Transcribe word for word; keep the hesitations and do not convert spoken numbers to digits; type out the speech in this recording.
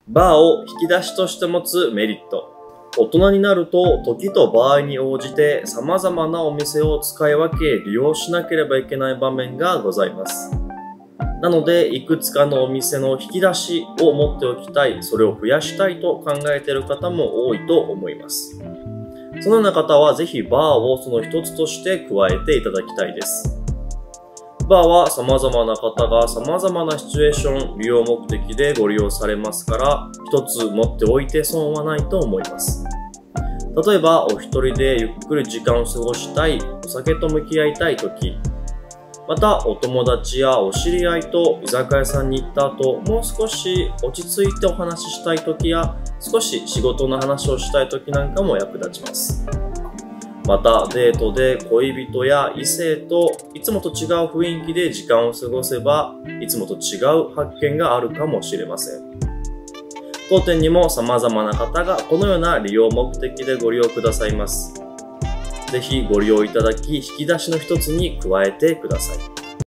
バーを引き出しとして持つメリット。大人になると時と場合に応じて様々なお店を使い分け利用しなければいけない場面がございます。なので、いくつかのお店の引き出しを持っておきたい、それを増やしたいと考えている方も多いと思います。そのような方はぜひバーをその一つとして加えていただきたいです。バーは様々な方が様々なシチュエーション、利用目的でご利用されますから、一つ持っておいて損はないと思います。例えば、お一人でゆっくり時間を過ごしたい、お酒と向き合いたいとき、またお友達やお知り合いと居酒屋さんに行った後、もう少し落ち着いてお話ししたいときや、少し仕事の話をしたいときなんかも役立ちます。また、デートで恋人や異性といつもと違う雰囲気で時間を過ごせば、いつもと違う発見があるかもしれません。当店にも様々な方がこのような利用目的でご利用くださいます。ぜひご利用いただき、引き出しの一つに加えてください。